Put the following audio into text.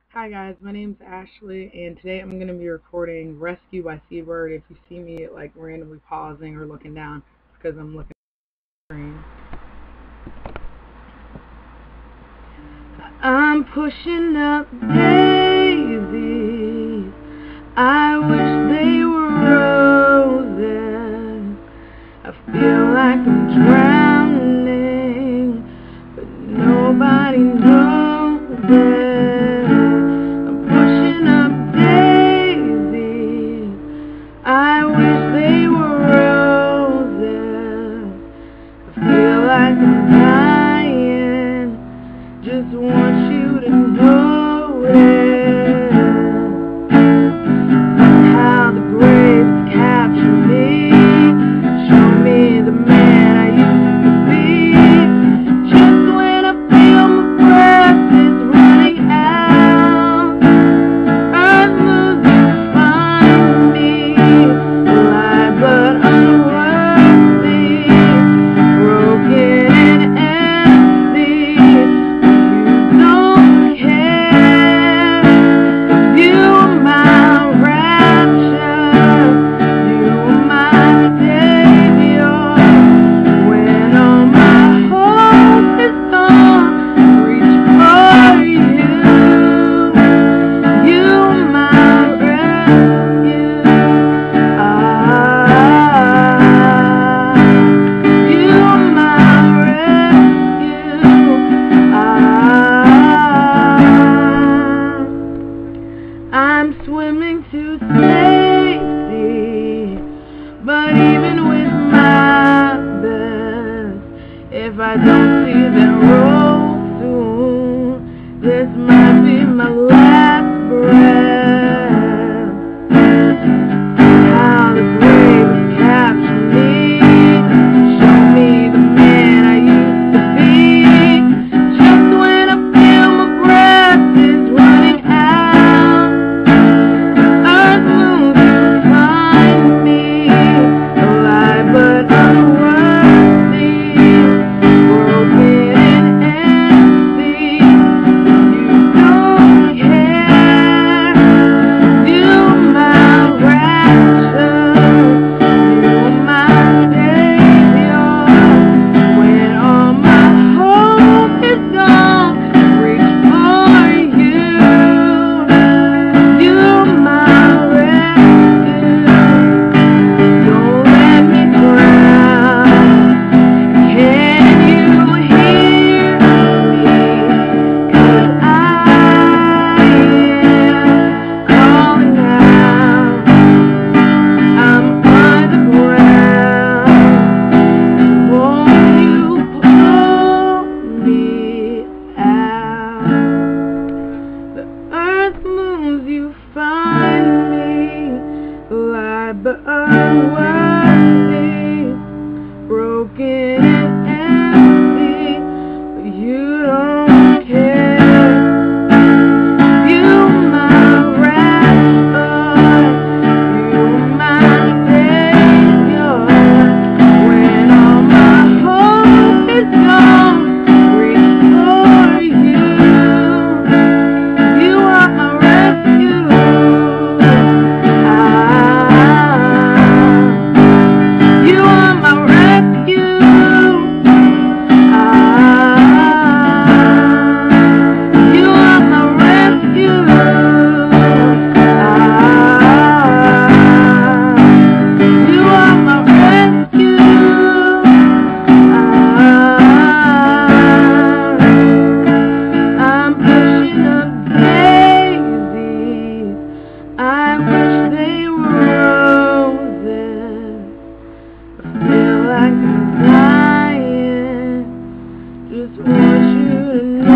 Hi guys, my name's Ashley, and today I'm going to be recording Rescue by Seabird. If you see me like randomly pausing or looking down, it's because I'm looking at the screen. I'm pushing up daisies, I wish they were roses. I feel like I'm drowning, but nobody knows it. I wish they were roses. I feel like I'm dying. Just want you to know it. How the grapes capture me. Show me the man I used to be. Just when I feel my breath is running out, earth moves you find me. But unworthy, broken and empty. You don't care. You are my rapture. You are my savior. When all my hope is gone, reach for you. You are my rescue. I'm swimming to safety, but even with my best, if I don't see that road soon, this might be my last breath. How the waves capture me, show me the man I used to be. Just when I feel my breath is running out, earth moves to find me, alive but unworthy, broken and empty. You don't care. You are my rapture. You are my savior. When all my hope is gone, reach for you. You are my rescue. Don't let me drown. Can you hear me? 'Cause I am calling out. I'm underground. Won't you pull me out? The earth moves, you find me, alive but unworthy, broken and empty, but you don't care. You are my rapture. You are my savior. When all my hope is gone, reach for you. You are my rescue. You are my rescue. You are my rescue. You are my rescue. I'm pushing up daisies. I wish they were roses. I feel like I'm dying. Just want you to know.